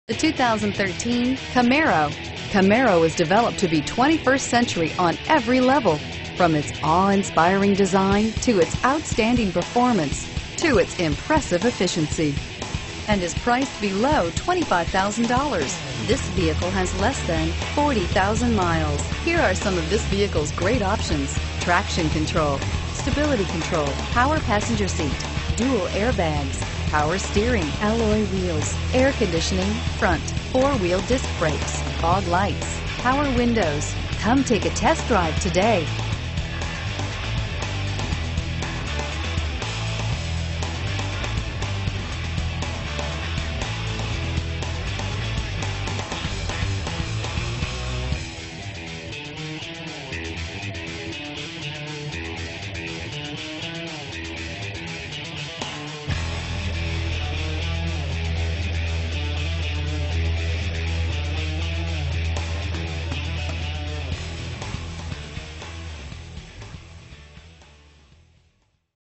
The 2013 Camaro. Camaro is developed to be 21st century on every level, from its awe-inspiring design to its outstanding performance to its impressive efficiency, and is priced below $25,000. This vehicle has less than 40,000 miles. Here are some of this vehicle's great options: traction control, stability control, power passenger seat, dual airbags, power steering, alloy wheels, air conditioning, front, four-wheel disc brakes, fog lights, power windows. Come take a test drive today.